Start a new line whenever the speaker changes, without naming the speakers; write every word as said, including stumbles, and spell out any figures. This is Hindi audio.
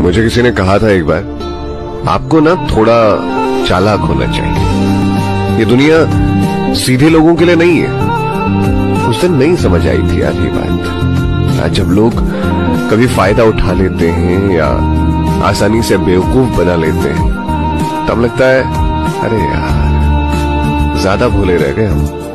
मुझे किसी ने कहा था एक बार, आपको ना थोड़ा चालाक होना चाहिए। ये दुनिया सीधे लोगों के लिए नहीं है। उस दिन नहीं समझ आई थी यार ये बात। आज जब लोग कभी फायदा उठा लेते हैं या आसानी से बेवकूफ बना लेते हैं, तब लगता है अरे यार ज्यादा भोले रह गए हम।